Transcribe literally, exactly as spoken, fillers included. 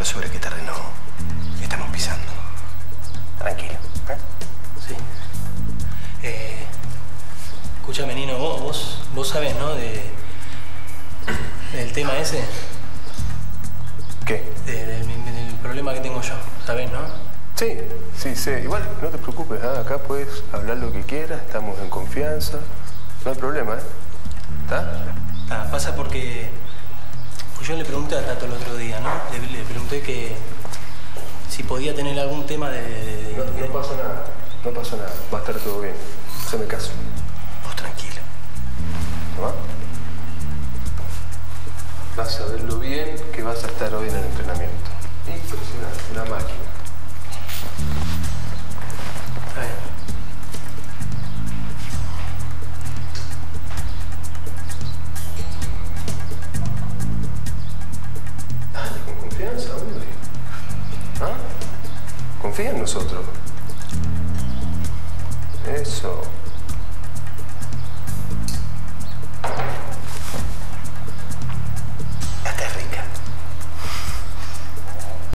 sobre qué terreno estamos pisando. Tranquilo, ¿eh? Sí. Eh, escúchame, Nino, vos, vos, vos sabés, ¿no? De, del tema ese. ¿Qué? De, de, de, del problema que tengo yo, ¿sabés, no? Sí, sí, sé. Igual, no te preocupes, ¿eh? Acá puedes hablar lo que quieras, estamos en confianza. No hay problema, ¿eh? ¿Está? Ah, pasa porque pues yo le pregunté a Tato el otro día, ¿no? Le, le pregunté que si podía tener algún tema de... de, de no, no de... pasa nada, no pasa nada. Va a estar todo bien. Haceme caso. Vos tranquilo. ¿No? Vas a ver lo bien que vas a estar hoy en el entrenamiento. Impresionante, una máquina. Está bien. Dale, con confianza, hombre. ¿Ah? Confía en nosotros. Eso.